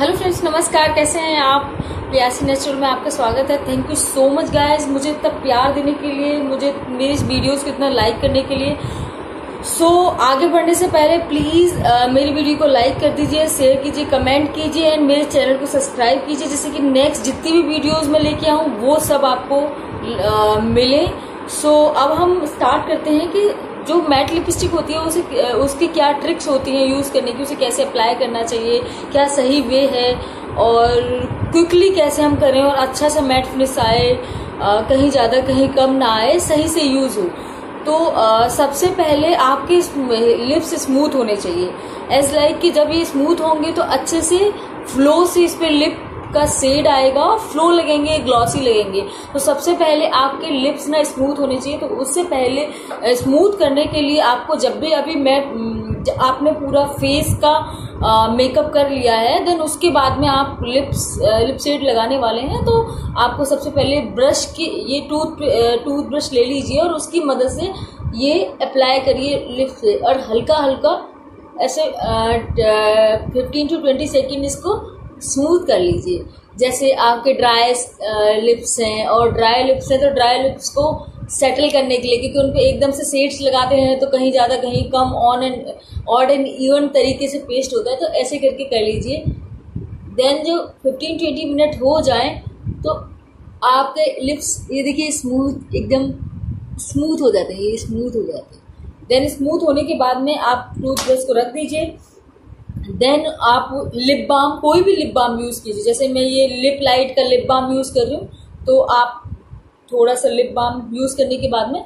Hello friends, नमस्कार। कैसे हैं आप? प्यासी नेचुरल में आपका स्वागत है। Thank you so much guys, मुझे इतना प्यार देने के लिए, मुझे मेरी इस वीडियोस को इतना लाइक करने के लिए। आगे बढ़ने से पहले प्लीज मेरी वीडियो को लाइक कर दीजिए, शेयर कीजिए, कमेंट कीजिए एंड मेरे चैनल को सब्सक्राइब कीजिए, जिससे कि नेक्स्ट जितनी भी वीडियोज मैं लेके आऊँ वो सब आपको मिले। अब हम स्टार्ट करते हैं कि जो मैट लिपस्टिक होती है उसकी क्या ट्रिक्स होती हैं यूज करने की, उसे कैसे अप्लाई करना चाहिए, क्या सही वे है और क्विकली कैसे हम करें और अच्छा सा मैट फिनिश आए, कहीं ज्यादा कहीं कम ना आए, सही से यूज हो। सबसे पहले आपके लिप्स स्मूथ होने चाहिए। एज लाइक कि जब ये स्मूथ होंगे तो अच्छे से फ्लो से इस पे लिप का शेड आएगा, फ्लो लगेंगे, ग्लॉसी लगेंगे। तो सबसे पहले आपके लिप्स ना स्मूथ होने चाहिए। तो उससे पहले स्मूथ करने के लिए आपको जब भी आपने पूरा फेस का मेकअप कर लिया है, देन उसके बाद में आप लिप शेड लगाने वाले हैं, तो आपको सबसे पहले ब्रश की ये टूथ ब्रश ले लीजिए और उसकी मदद से ये अप्लाई करिए लिप्स से और हल्का हल्का ऐसे 15 to 20 सेकेंड इसको स्मूथ कर लीजिए। जैसे आपके ड्राई लिप्स हैं और ड्राई लिप्स हैं, तो ड्राई लिप्स को सेटल करने के लिए, क्योंकि उन पे एकदम से शेड्स लगाते हैं तो कहीं ज़्यादा कहीं कम ऑड एंड इवन तरीके से पेस्ट होता है, तो ऐसे करके कर लीजिए। देन जो 15-20 मिनट हो जाए तो आपके लिप्स ये देखिए स्मूथ, एकदम स्मूथ हो जाते हैं, ये स्मूथ हो जाते हैं। देन स्मूथ होने के बाद में आप टूथब्रश को रख दीजिए। देन आप लिप बाम, कोई भी लिप बाम यूज कीजिए। जैसे मैं ये लिप लाइट का लिप बाम यूज कर रही हूँ, तो आप थोड़ा सा लिप बाम यूज करने के बाद में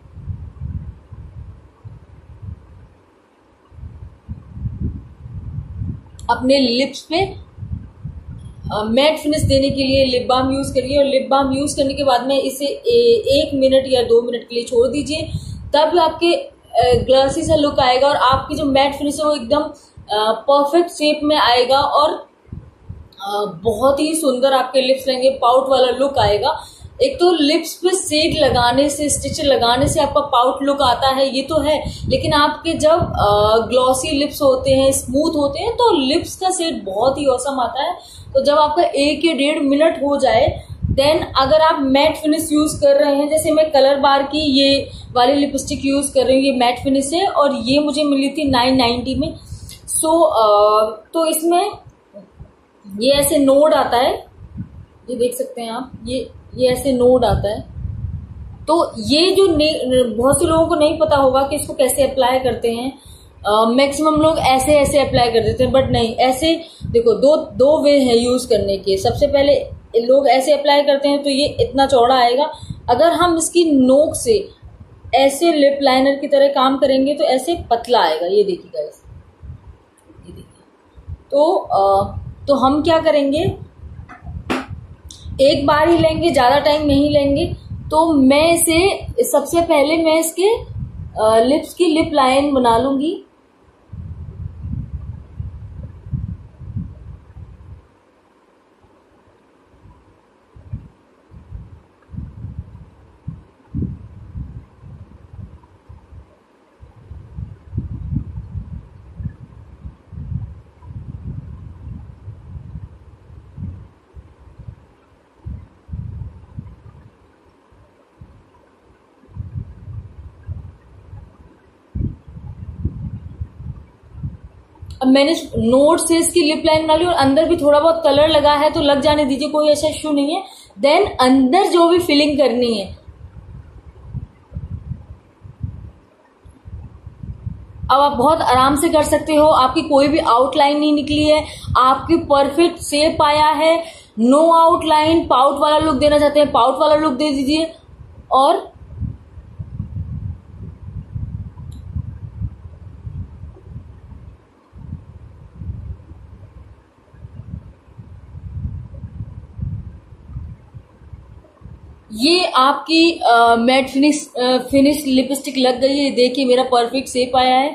अपने लिप्स पे मैट फिनिश देने के लिए लिप बाम यूज करिए। और लिप बाम यूज करने के बाद में इसे 1 मिनट या 2 मिनट के लिए छोड़ दीजिए, तब आपके ग्लॉसी सा लुक आएगा और आपकी जो मैट फिनिश है वो एकदम परफेक्ट शेप में आएगा और बहुत ही सुंदर आपके लिप्स रहेंगे, पाउट वाला लुक आएगा। एक तो लिप्स पे शेड लगाने से, स्टिचर लगाने से आपका पाउट लुक आता है, ये तो है, लेकिन आपके जब ग्लॉसी लिप्स होते हैं, स्मूथ होते हैं, तो लिप्स का शेड बहुत ही औसम आता है। तो जब आपका 1 या 1.5 मिनट हो जाए, देन अगर आप मैट फिनिश यूज कर रहे हैं, जैसे मैं कलर बार की ये वाली लिपस्टिक यूज कर रही हूँ, ये मैट फिनिश है और ये मुझे मिली थी 990 में। तो इसमें ये ऐसे नोड आता है, ये देख सकते हैं आप, ये ऐसे नोड आता है। तो ये जो बहुत से लोगों को नहीं पता होगा कि इसको कैसे अप्लाई करते हैं। मैक्सिमम लोग ऐसे अप्लाई कर देते हैं, बट नहीं, ऐसे देखो दो वे है यूज करने के। सबसे पहले लोग ऐसे अप्लाई करते हैं तो ये इतना चौड़ा आएगा। अगर हम इसकी नोक से ऐसे लिप लाइनर की तरह काम करेंगे तो ऐसे पतला आएगा, ये देखिएगा, ये देखिए। तो हम क्या करेंगे, एक बार ही लेंगे, ज्यादा टाइम नहीं लेंगे। तो मैं इसे सबसे पहले मैं इसके लिप्स की लिप लाइन बना लूंगी। अब मैंने नोट से इसकी लिप लाइन बना ली और अंदर भी थोड़ा बहुत कलर लगा है तो लग जाने दीजिए, कोई ऐसा इश्यू नहीं है। देन अंदर जो भी फिलिंग करनी है, अब आप बहुत आराम से कर सकते हो। आपकी कोई भी आउटलाइन नहीं निकली है, आपकी परफेक्ट शेप आया है, नो आउटलाइन। पाउट वाला लुक देना चाहते हैं, पाउट वाला लुक दे दीजिए। और ये आपकी मैट फिनिश लिपस्टिक लग गई है। देखिए मेरा परफेक्ट शेप आया है।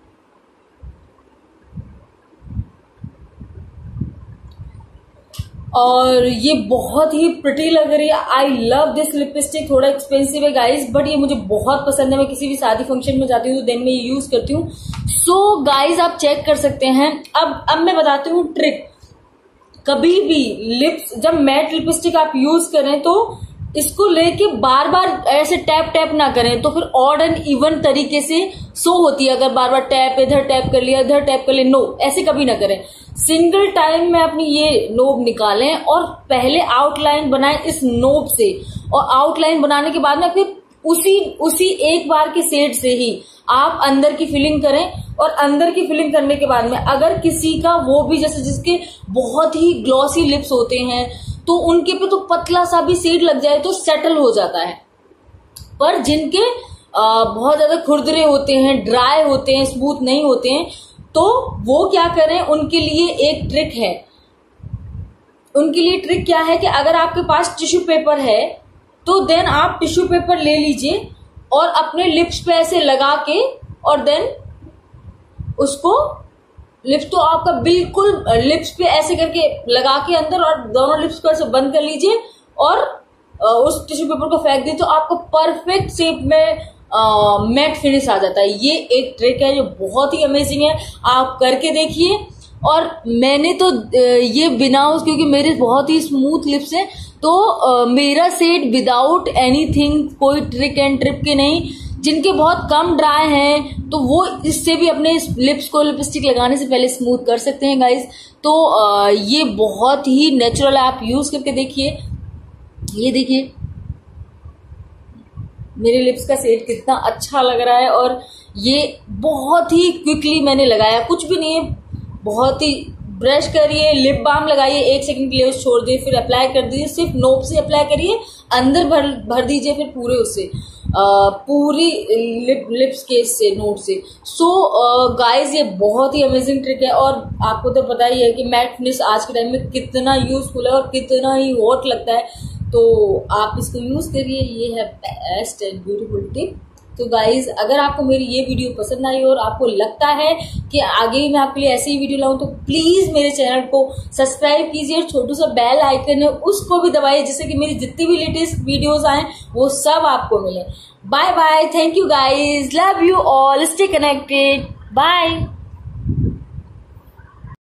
और ये बहुत ही प्रिटी लग रही है। I love this lipstick. थोड़ा एक्सपेंसिव है गाइस, बट ये मुझे बहुत पसंद है। मैं किसी भी शादी फंक्शन में जाती हूँ तो देन में ये यूज करती हूँ। सो गाइस आप चेक कर सकते हैं। अब मैं बताती हूँ ट्रिक। कभी भी लिप्स जब मैट लिपस्टिक आप यूज करें तो इसको लेके बार बार ऐसे टैप टैप ना करें, तो फिर ऑड एंड इवन तरीके से शो होती है। अगर बार बार टैप, इधर टैप कर लिया, इधर टैप कर लिया, नो, ऐसे कभी ना करें। सिंगल टाइम में अपनी ये नोब निकालें और पहले आउटलाइन बनाएं इस नोब से, और आउटलाइन बनाने के बाद में फिर उसी एक बार के शेड से ही आप अंदर की फिलिंग करें। और अंदर की फिलिंग करने के बाद में अगर किसी का वो भी जैसे जिसके बहुत ही ग्लॉसी लिप्स होते हैं तो उनके पे तो पतला सा भी शेड लग जाए तो सेटल हो जाता है, पर जिनके बहुत ज्यादा खुरदरे होते हैं, ड्राई होते हैं, स्मूथ नहीं होते हैं, तो वो क्या करें, उनके लिए एक ट्रिक है। उनके लिए ट्रिक क्या है कि अगर आपके पास टिश्यू पेपर है तो देन आप टिश्यू पेपर ले लीजिए और अपने लिप्स पे ऐसे लगा के, और देन उसको लिप्स तो आपका बिल्कुल लिप्स पे ऐसे करके लगा के अंदर, और दोनों लिप्स को ऐसे बंद कर लीजिए और उस टिश्यू पेपर को फेंक दीजिए, तो आपको परफेक्ट शेप में मैट फिनिश आ जाता है। ये एक ट्रिक है जो बहुत ही अमेजिंग है, आप करके देखिए। और मैंने तो ये बिना क्योंकि मेरे बहुत ही स्मूथ लिप्स हैं, तो मेरा शेड विदाउट एनीथिंग, कोई ट्रिक एंड ट्रिप के नहीं। जिनके बहुत कम ड्राई हैं तो वो इससे भी अपने लिप्स को लिपस्टिक लगाने से पहले स्मूथ कर सकते हैं गाइज। तो ये बहुत ही नेचुरल है, आप यूज करके देखिए। ये देखिए मेरे लिप्स का शेड कितना अच्छा लग रहा है, और ये बहुत ही क्विकली मैंने लगाया, कुछ भी नहीं है, बहुत ही। ब्रश करिए, लिप बाम लगाइए, 1 सेकंड के लिए छोड़ दिए, फिर अप्लाई कर दीजिए। सिर्फ नोब से अप्लाई करिए, अंदर भर दीजिए फिर पूरे उससे पूरी लिप्स के से नोट से। सो गाइज ये बहुत ही अमेजिंग ट्रिक है, और आपको तो पता ही है कि मैट फिनिश आज के टाइम में कितना यूजफुल है और कितना ही हॉट लगता है, तो आप इसको यूज करिए। ये है बेस्ट एंड ब्यूटीफुल टिप। तो गाइज अगर आपको मेरी ये वीडियो पसंद आई और आपको लगता है कि आगे भी मैं आपके लिए ऐसी ही वीडियो लाऊं, तो प्लीज मेरे चैनल को सब्सक्राइब कीजिए, छोटू सा बेल आइकन है उसको भी दबाइए, जिससे कि मेरी जितनी भी लेटेस्ट वीडियोस आए वो सब आपको मिले। Bye bye, thank you guys, love you all, stay connected, bye.